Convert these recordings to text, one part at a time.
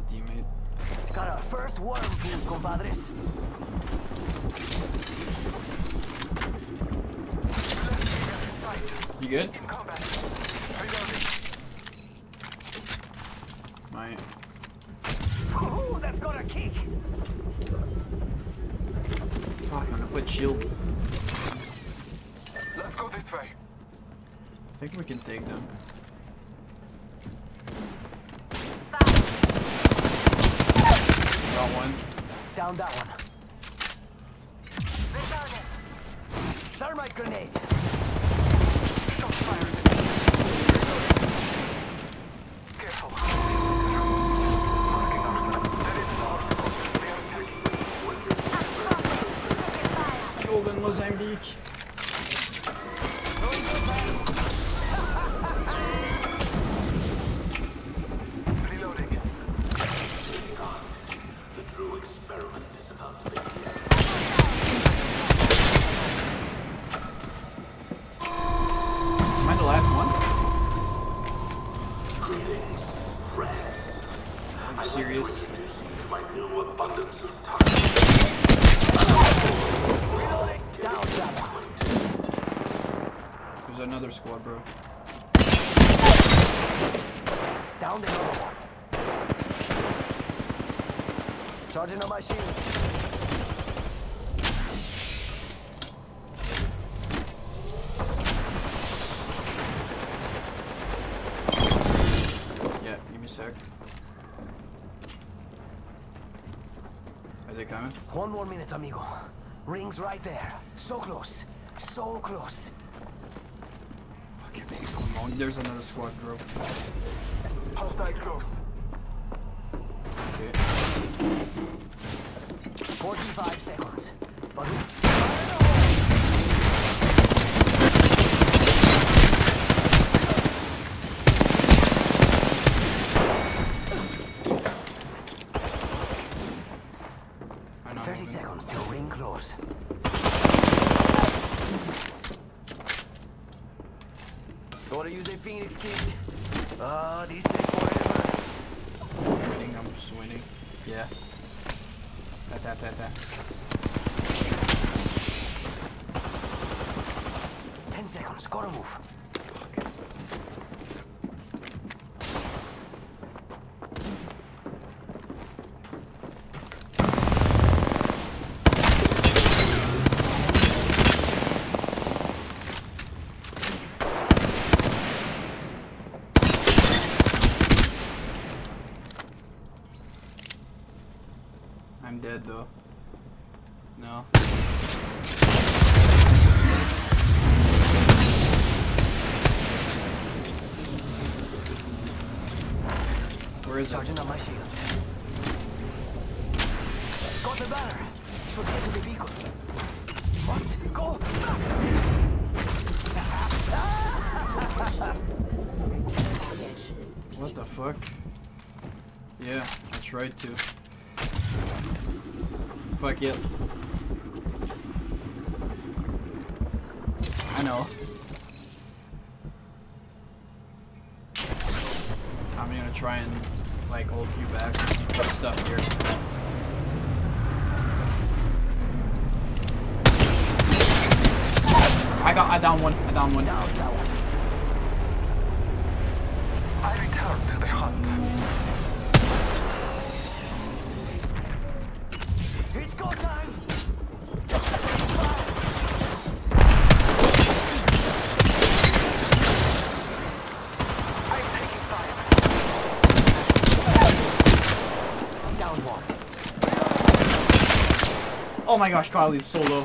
teammate. Got our first worm kill, compadres. You good? My. Ooh, that's got a kick. Fuck, I'm gonna put shield. Let's go this way. I think we can take them. Got one. Down that one. Thermite grenade. Shots fired. Careful. Marking ourselves. There is no obstacle. They are attacking. Golden Mozambique. Reloading. The true experiment is about to begin. Am I the last one? Greetings, friends. Are you serious? Introduce you to my new abundance of time. Down that one. There's another squad, bro. Down the other one. Charging on my shields. Yeah, give me a sec. Are they coming? One more minute, amigo. Ring's right there. So close. So close. Fucking man, come on. There's another squad, bro. Hostile close. Okay. 45 seconds. But I know. 30 seconds till ring close. Gotta use a Phoenix kit. These take forever. I'm winning, I'm just winning. Yeah. That. 10 seconds. Gotta move. I'm dead though. No. Where is it? Charging on my shields. Got the banner. Should get to the beacon. Must go faster. What the fuck? Yeah, I tried to. Fuck it. I know. I'm gonna try and like hold you back. Put stuff here. I down one. Down that one. I return to the hunt. It's go time. I'm taking fire. Down one. Oh my gosh, Kylie's so low.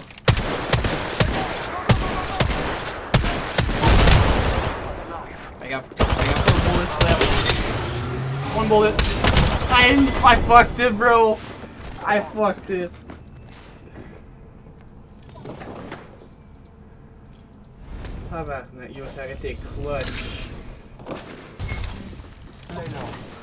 I got 4 bullets left. 1 bullet. I fucked it, bro. I fucked it. How about that? You was having to take clutch. Lay low.